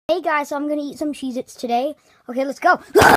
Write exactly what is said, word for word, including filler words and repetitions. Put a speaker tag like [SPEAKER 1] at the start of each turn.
[SPEAKER 1] Hey guys, so I'm gonna eat some Cheez-Its today. Okay, let's go.